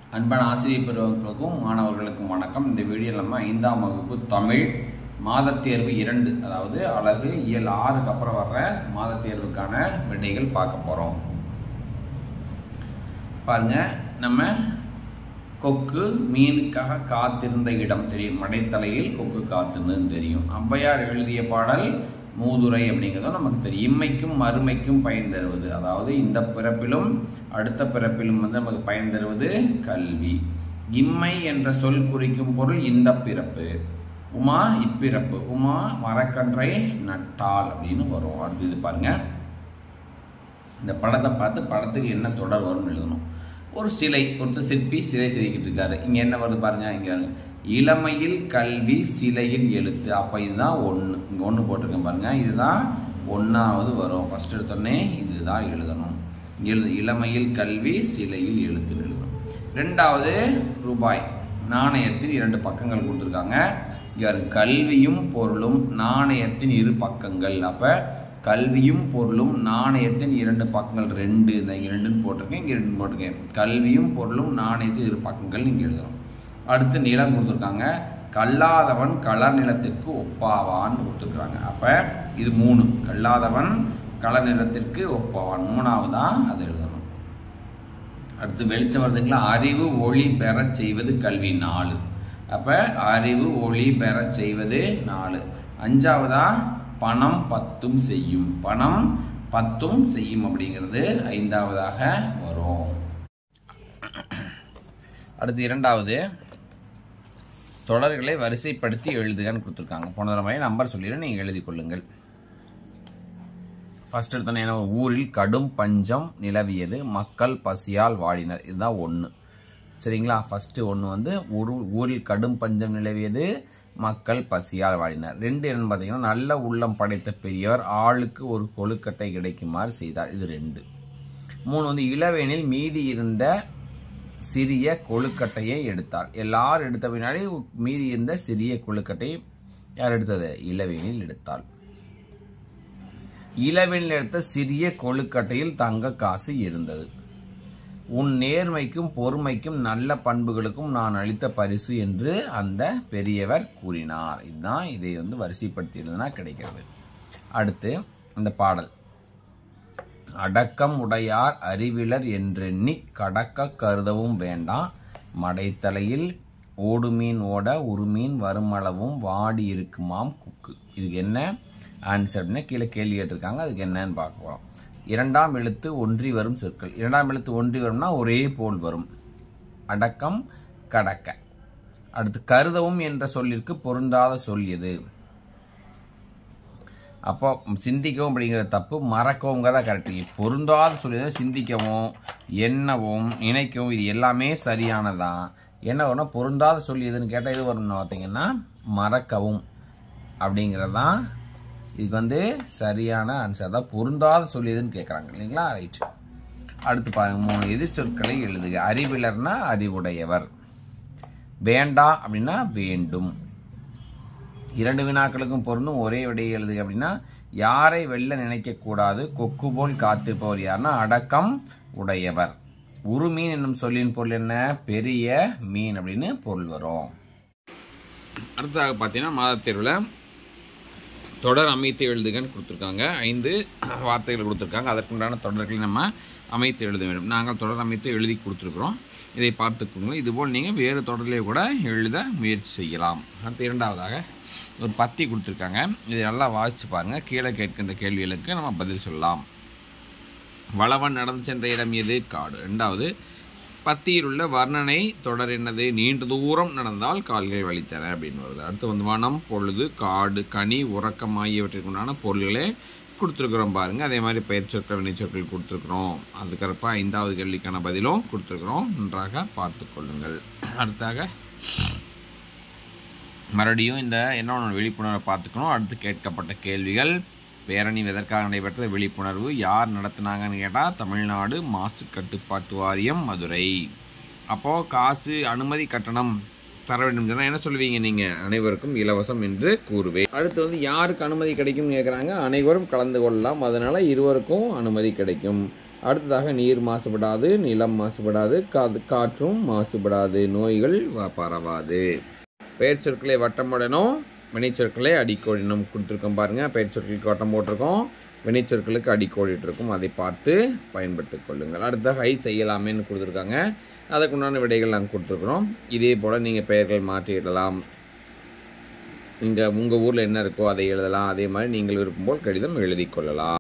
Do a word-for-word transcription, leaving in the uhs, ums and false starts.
அன்பான ஆசிரியர் பெருமக்களுக்கும் மாணவர்களுக்கும் வணக்கம். இந்த வீடியோவில் நம்ம ஐந்தாம் வகுப்பு தமிழ் மாதத் தேர்வு இரண்டு, அதாவது அழகு இயல் ஆறுக்கு அப்புறம் வர்ற மாதத் தேர்வுக்கான விடைகள் பார்க்க போகிறோம். பாருங்க, நம்ம கொக்கு மீனுக்காக காத்திருந்த இடம் தெரியும், மடைத்தலையில் கொக்கு காத்திருந்ததுன்னு தெரியும். ஔவையார் எழுதிய பாடல் மூதுரை அப்படிங்கிறதும் நமக்கு தெரியும். இம்மைக்கும் மறுமைக்கும் பயன் தருவது, அதாவது இந்த பிறப்பிலும் அடுத்த பிறப்பிலும் வந்து நமக்கு பயன் தருவது கல்வி. இம்மை என்ற சொல் குறிக்கும் பொருள் இந்த பிறப்பு. உமா இப்பிறப்பு, உமா மரக்கன்றை நட்டால் அப்படின்னு வரும். அடுத்து இது பாருங்க, இந்த படத்தை பார்த்து படத்துக்கு என்ன தொடர் வரும்னு எழுதணும். ஒரு சிலை, ஒருத்தர் சிற்பி சிலை செதுக்கிட்டு இருக்காரு. இங்க என்ன வருது பாருங்க, இங்க இளமையில் கல்வி சிலையில் எழுத்து. அப்ப இதுதான் ஒன்று, இங்க ஒன்று போட்டிருக்கேன் பாருங்க, இதுதான் ஒன்னாவது வரும். ஃபர்ஸ்ட் எடுத்தோடனே இதுதான் எழுதணும். எழுது இளமையில் கல்வி சிலையில் எழுத்து எழுதணும். ரெண்டாவது ரூபாய் நாணயத்தின் இரண்டு பக்கங்கள் கொடுத்துருக்காங்க. இவர் கல்வியும் பொருளும் நாணயத்தின் இரு பக்கங்கள். அப்ப கல்வியும் பொருளும் நாணயத்தின் இரண்டு பக்கங்கள் ரெண்டு, இந்த இங்க ரெண்டுன்னு போட்டிருக்கேன், இங்க ரெண்டு போட்டிருக்கேன். கல்வியும் பொருளும் நாணயத்தின் இரு பக்கங்கள் நீங்க எழுதணும். அடுத்து நிலம் கொடுத்துருக்காங்க. கல்லாதவன் கலர் நிலத்திற்கு ஒப்பாவான்னு கொடுத்துருக்காங்க. அப்ப இது மூணு, கல்லாதவன் கலர் நிலத்திற்கு ஒப்பாவான் மூணாவதான் அது எழுதணும். அடுத்து வெளிச்சம் வருதுங்களா, அறிவு ஒளி பெற செய்வது கல்வி நாலு. அப்ப அறிவு ஒளி பெற செய்வது நாலு. அஞ்சாவதா பணம் பத்தும் செய்யும், பணம் பத்தும் செய்யும் அப்படிங்கிறது ஐந்தாவதாக வரும். அடுத்து இரண்டாவது தொடர்களை வரிசைப்படுத்தி எழுதுகன்னு கொடுத்துருக்காங்க. போன தடவை நம்பர் சொல்லிடுறேன், நீங்கள் எழுதி கொள்ளுங்கள். ஃபர்ஸ்ட் எடுத்தோன்னே என்ன, ஊரில் கடும் பஞ்சம் நிலவியது, மக்கள் பசியால் வாடினர். இதுதான் ஒன்று, சரிங்களா? ஃபர்ஸ்ட் ஒன்று வந்து ஊரில் கடும் பஞ்சம் நிலவியது, மக்கள் பசியால் வாடினர். ரெண்டு என்னன்னு பார்த்தீங்கன்னா, நல்ல உள்ளம் படைத்த பெரியவர் ஆளுக்கு ஒரு கொழுக்கட்டை கிடைக்குமாறு செய்தார். இது ரெண்டு. மூணு வந்து இளவேனில் மீதி இருந்த சிறிய கொழுக்கட்டையை எடுத்தார். எல்லாரும் எடுத்த பின்னாடி மீதி இருந்த சிறிய கொழுக்கட்டை யார் எடுத்தது? இளவேனில் எடுத்தாள். இளவேனில் எடுத்த சிறிய கொழுக்கட்டையில் தங்க காசு இருந்தது. உன் நேர்மைக்கும் பொறுமைக்கும் நல்ல பண்புகளுக்கும் நான் அளித்த பரிசு என்று அந்த பெரியவர் கூறினார். இதுதான், இதை வந்து வரிசைப்படுத்தி எழுதுனா கிடைக்கிறது. அடுத்து இந்த பாடல், அடக்கம் உடையார் அறிவிலர் என்றெண்ணி கடக்க கருதவும் வேண்டாம், மடைத்தலையில் ஓடுமீன் ஓட உருமீன் வருமளவும் வாடி இருக்குமாம் குக்கு. இதுக்கு என்ன ஆன்சர் அப்படின்னா கீழே கேள்வி கேட்டிருக்காங்க, அதுக்கு என்னன்னு பார்க்கலாம். இரண்டாம் எழுத்து ஒன்றி வரும் சொற்கள். இரண்டாம் எழுத்து ஒன்றி வரும்னா ஒரே போல் வரும். அடக்கம் கடக்க. அடுத்து கருதவும் என்ற சொல்லிற்கு பொருந்தாத சொல் எது? அப்போ சிந்திக்கவும் அப்படிங்கிற தப்பு, மறக்கவும் தான் கரெக்டு. பொருந்தாத சொல்லி சிந்திக்கவும் எண்ணவும் நினைக்கவும் இது எல்லாமே சரியானதான். என்ன வரும்னா பொருந்தாத சொல்லி எதுன்னு கேட்டால் இது வரும்னு பார்த்தீங்கன்னா மறக்கவும் அப்படிங்கிறதான் இதுக்கு வந்து சரியான ஆன்சர் தான். பொருந்தாத சொல்லி எதுன்னு கேட்குறாங்க இல்லைங்களா? ரைட். அடுத்து பாருங்க, மூணு எதிர் சொற்களை எழுதுக. அறிவிலர்னா அறிவுடையவர், வேண்டா அப்படின்னா வேண்டும். இரண்டு வினாக்களுக்கும் பொருந்தும் ஒரே விடையை எழுதுக அப்படின்னா யாரை வெல்ல நினைக்க கூடாது, கொக்கு போல் காத்திருப்பவர் யாருன்னா அடக்கம் உடையவர். உருமீன் என்னும் சொல்லின் பொருள் என்ன? பெரிய மீன் அப்படின்னு பொருள் வரும். அடுத்ததாக பார்த்தீங்கன்னா மாதத் தேர்வில் தொடர் அமைத்து எழுதுகன்னு கொடுத்துருக்காங்க. ஐந்து வார்த்தைகள் கொடுத்துருக்காங்க, அதற்குண்டான தொடர்களை நம்ம அமைத்து எழுத வேண்டும். நாங்கள் தொடர் அமைத்து எழுதி கொடுத்துருக்குறோம், இதை பார்த்துக்கோங்க. இதுபோல் நீங்கள் வேறு தொடரிலே கூட எழுத முயற்சி செய்யலாம். அடுத்து இரண்டாவதாக ஒரு பத்தி கொடுத்துருக்காங்க, இதை நல்லா வாசித்து பாருங்கள். கீழே கேட்கின்ற கேள்விகளுக்கு நம்ம பதில் சொல்லலாம். வளவன் நடந்து சென்ற இடம் எது? காடு. ரெண்டாவது பத்தியில் உள்ள வர்ணனை தொடர் என்னது? நீண்ட தூரம் நடந்தால் கால்கள் வலித்தன அப்படின்னு வருது. அடுத்து வந்து வனம், பொழுது, காடு, கனி, உறக்கம் ஆகியவற்றிற்குண்டான பொருள்களே கொடுத்துருக்குறோம் பாருங்கள். அதே மாதிரி பெயர் சொற்கள் வினை சொற்கள் கொடுத்துருக்குறோம். அதுக்கப்புறம் ஐந்தாவது கேள்விக்கான பதிலும் கொடுத்துருக்குறோம், நன்றாக பார்த்து கொள்ளுங்கள். அடுத்தாக மறுபடியும் இந்த என்ன விழிப்புணர்வை பார்த்துக்கணும். அடுத்து கேட்கப்பட்ட கேள்விகள், பேரணி எதற்காக நடைபெற்ற விழிப்புணர்வு, யார் நடத்தினாங்கன்னு கேட்டால் தமிழ்நாடு மாசு கட்டுப்பாட்டு வாரியம் மதுரை. அப்போது காசு அனுமதி கட்டணம் தர வேண்டும் சொன்னால் என்ன சொல்லுவீங்க நீங்கள்? அனைவருக்கும் இலவசம் என்று கூறுவேன். அடுத்து வந்து யாருக்கு அனுமதி கிடைக்கும்னு கேட்குறாங்க. அனைவரும் கலந்து கொள்ளலாம், அதனால் இருவருக்கும் அனுமதி கிடைக்கும். அடுத்ததாக நீர் மாசுபடாது, நிலம் மாசுபடாது, காது காற்றும் மாசுபடாது, நோய்கள் பரவாது. பெயர் சொற்களை வட்டமிடணும், வினைச்சொற்களை அடிக்கோடினும் கொடுத்துருக்கோம் பாருங்கள். பெயர் சொற்களுக்கு வட்டம் போட்டிருக்கோம், வினைச்சொற்களுக்கு அடிக்கோடிட்டிருக்கும். அதை பார்த்து பயன்படுத்திக் கொள்ளுங்கள். அடுத்ததாக ஐ செய்யலாமேன்னு கொடுத்துருக்காங்க. அதுக்குண்டான விடைகள் நாங்கள் கொடுத்துருக்குறோம். இதே போல் நீங்கள் பெயர்கள் மாற்றிடலாம். இங்கே உங்கள் ஊரில் என்ன இருக்கோ அதை எழுதலாம். அதே மாதிரி நீங்கள் விருப்பம் போல் கடிதம் எழுதி கொள்ளலாம்.